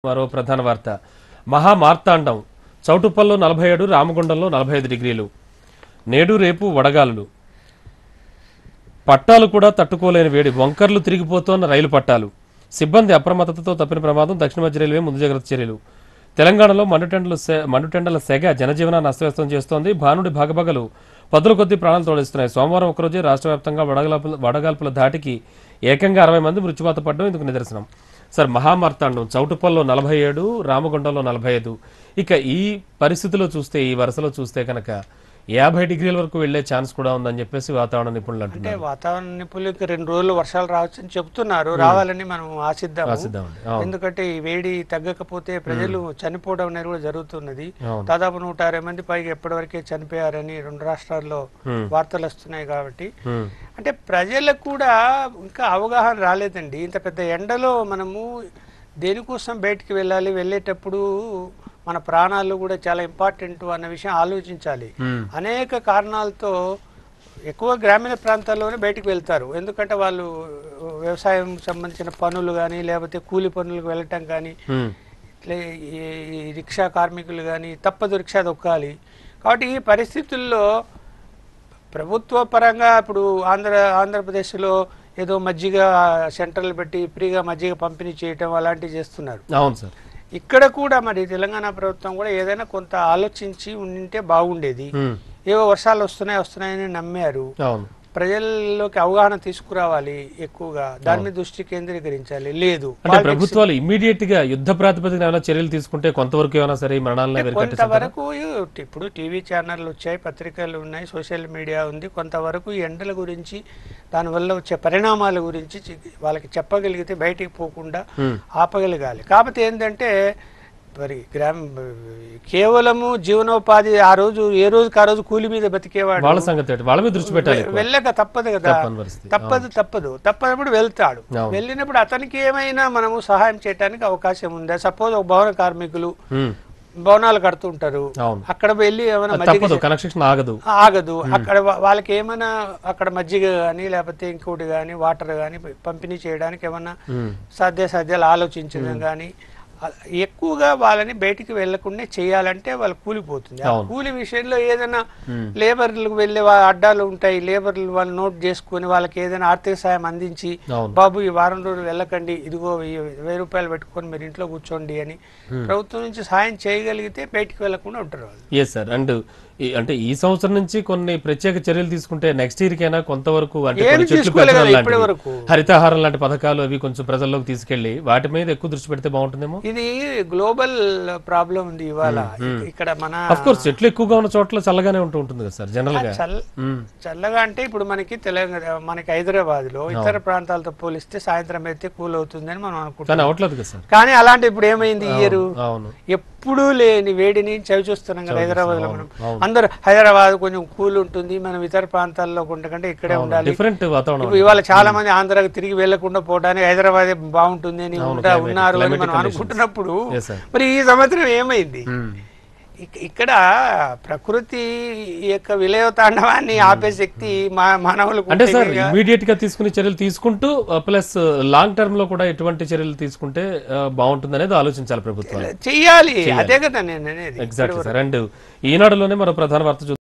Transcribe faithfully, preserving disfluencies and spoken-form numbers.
మరో ప్రధాన వార్త మహా మార్తాండం చౌటుప్పల్లో నలభై ఏడు రామగుండంలో నలభై ఐదు డిగ్రీలు నేడు రేపు వడగాలులు పట్టాలు కూడా తట్టుకోలేని వేడి వంకర్లు తిరిగిపోతోన్న రైలు పట్టాలు సిబ్బంది అప్రమత్తతతో తప్పిన ప్రమాదం దక్షిణ మధ్య రైల్వే ముందు జాగ్రత్త చర్యలు తెలంగాణలో మండుటెండల మండుటెండల సెగ జనజీవనాన్ని అస్తవ్యస్తం చేస్తోంది భానుడి భగభగలు పదుల కొద్ది ప్రాణాలు తోడిస్తున్నాయి సోమవారం ఒకరోజే రాష్ట్ర వ్యాప్తంగా వడగాల్పుల వడగాల్పుల ధాటికి ఏకంగా అరవై మంది మృత్యువాత పడడం ఇందుకు నిదర్శనం సార్ మహామార్తాండం చౌటుప్పల్లో నలభై ఏడు రామగుండంలో నలభై ఐదు ఇక ఈ పరిస్థితిలో చూస్తే ఈ వరుసలో చూస్తే కనుక యాభై డిగ్రీల వరకు వెళ్లే ఛాన్స్ కూడా ఉందని చెప్పేసి వాతావరణ నిపుణులు అంటున్నారు. వాతావరణ నిపుణులకి రెండు రోజులు వర్షాలు రావచ్చని చెప్తున్నారు. రావాలని మనం ఆశిద్దాము. ఎందుకంటే ఈ వేడి తగ్గకపోతే ప్రజలు చనిపోవడం అనేది కూడా జరుగుతున్నది. దాదాపు నూట అరవై మంది పైగా ఎప్పటివరకే చనిపోయారని రెండు రాష్ట్రాల్లో వార్తలు వస్తున్నాయి. కాబట్టి అంటే ప్రజలకు కూడా ఇంకా అవగాహన రాలేదండి. ఇంత పెద్ద ఎండలో మనము దేనికోసం బయటికి వెళ్ళాలి, వెళ్ళేటప్పుడు మన ప్రాణాలు కూడా చాలా ఇంపార్టెంట్ అన్న విషయం ఆలోచించాలి. అనేక కారణాలతో ఎక్కువ గ్రామీణ ప్రాంతాల్లోనే బయటకు వెళ్తారు. ఎందుకంటే వాళ్ళు వ్యవసాయం సంబంధించిన పనులు కానీ లేకపోతే కూలి పనులకు వెళ్ళటం కానీ ఈ రిక్షా కార్మికులు కానీ తప్పదు రిక్షా దొక్కాలి. కాబట్టి ఈ పరిస్థితుల్లో ప్రభుత్వ పరంగా ఇప్పుడు ఆంధ్ర ఆంధ్రప్రదేశ్లో ఏదో మజ్జిగ సెంటర్లు పెట్టి ఫ్రీగా మజ్జిగ పంపిణీ చేయటం అలాంటివి చేస్తున్నారు. అవును సార్. ఇక్కడ కూడా మరి తెలంగాణ ప్రభుత్వం కూడా ఏదైనా కొంత ఆలోచించి ఉంటే బాగుండేది. ఏవో వర్షాలు వస్తున్నాయి వస్తున్నాయని నమ్మారు. ప్రజల్లోకి అవగాహన తీసుకురావాలి, ఎక్కువగా దాని మీద దృష్టి కేంద్రీకరించాలి. లేదు ప్రభుత్వాలు ఇమ్మీడియట్ గా యుద్ధ ప్రాతిపదికన ఏమైనా చర్యలు తీసుకుంటే కొంతవరకు ఏమైనా సరే మరణాలను కొంతవరకు ఇప్పుడు టీవీ ఛానళ్ళు వచ్చాయి, పత్రికలు ఉన్నాయి, సోషల్ మీడియా ఉంది. కొంతవరకు ఈ ఎండల గురించి దానివల్ల వచ్చే పరిణామాల గురించి వాళ్ళకి చెప్పగలిగితే బయటికి పోకుండా ఆపగలగాలి. కాకపోతే ఏంటంటే మరి గ్రామ కేవలము జీవనోపాధి ఆ రోజు ఏ రోజుకి ఆ రోజు కూలి మీద బతికేవాడు వాళ్ళ సంగతి వాళ్ళ మీద దృష్టి పెట్టాలి. వెళ్ళక తప్పదు కదా, తప్పదు తప్పదు తప్పనప్పుడు వెళ్తాడు. వెళ్ళినప్పుడు అతనికి ఏమైనా మనము సహాయం చేయడానికి అవకాశం ఉందా? సపోజ్ ఒక భవన కార్మికులు భవనాలు కడుతుంటారు, అక్కడ వెళ్ళి ఏమైనా కనెక్షన్ ఆగదు ఆగదు అక్కడ వాళ్ళకి ఏమైనా అక్కడ మజ్జిగ కానీ లేకపోతే ఇంకోటి కానీ వాటర్ కానీ పంపిణీ చేయడానికి ఏమన్నా సాధ్య సాధ్యాలు ఆలోచించడం కానీ ఎక్కువగా వాళ్ళని బయటికి వెళ్లకుండా చేయాలంటే వాళ్ళు కూలిపోతుంది. ఆ కూలి విషయంలో ఏదైనా లేబర్లకు వెళ్లే అడ్డాలు ఉంటాయి, లేబర్లు వాళ్ళు నోట్ చేసుకుని వాళ్ళకి ఏదైనా ఆర్థిక సాయం అందించి బాబు ఈ వారం రోజులు వెళ్ళకండి, ఇదిగో వెయ్యి రూపాయలు పెట్టుకొని మీరు ఇంట్లో కూర్చోండి అని ప్రభుత్వం నుంచి సాయం చేయగలిగితే బయటికి వెళ్లకుండా ఉంటారు వాళ్ళు. అండ్ అంటే ఈ సంవత్సరం నుంచి కొన్ని ప్రత్యేక చర్యలు తీసుకుంటే నెక్స్ట్ ఇయర్ కైనా కొంతవరకు హరితహారం లాంటి పథకాలు అవి కొంచెం ప్రజల్లోకి తీసుకెళ్లి వాటి మీద ఎక్కువ దృష్టి పెడితే బాగుంటుందేమో. ఇది గ్లోబల్ ప్రాబ్లం ఉంది ఇవాళ. ఇక్కడ మన ఆఫ్ కోర్స్ చెట్లు ఎక్కువగా ఉన్న చోట్ల చల్లగానే ఉంటూ ఉంటుంది కదా సార్ జనరల్ గా. చల్లగా అంటే ఇప్పుడు మనకి తెలంగాణ మనకి హైదరాబాద్ లో ఇతర ప్రాంతాలతో పోలిస్తే సాయంత్రం అయితే కూల్ అవుతుంది అని మనం అనుకుంటాం. అవట్లేదు కదా సార్. కానీ అలాంటి ఇప్పుడు ఏమైంది ఈ ఇయర్ ఎప్పుడూ లేని వేడిని చవి చూస్తున్నాం కదా హైదరాబాద్ లో. మనం అందరు హైదరాబాద్ కొంచెం కూల్ ఉంటుంది, మనం ఇతర ప్రాంతాల్లో ఉండకంటే ఇక్కడే ఉండాలి. డిఫరెంట్ వాతావరణం. ఇవాళ చాలా మంది ఆంధ్రాకి తిరిగి వెళ్లకుండా పోవడానికి హైదరాబాద్ బాగుంటుంది అని ఉన్నారు అని మనం అనుకుంటున్నప్పుడు మరి ఈ సంవత్సరం ఏమైంది? ఇక్కడ ప్రకృతి యొక్క విలయ తాండవాన్ని ఆపే శక్తి మానవులకు అంటే సార్ ఇమీడియట్ గా తీసుకునే చర్యలు తీసుకుంటూ ప్లస్ లాంగ్ టర్మ్ లో కూడా ఎటువంటి చర్యలు తీసుకుంటే బాగుంటుంది అనేది ఆలోచించాలి ప్రభుత్వం. చెయ్యాలి, అదే కదా నేను అనేది. Exactly sir. అండ్ ఈనాడులోనే మరో ప్రధాన వార్త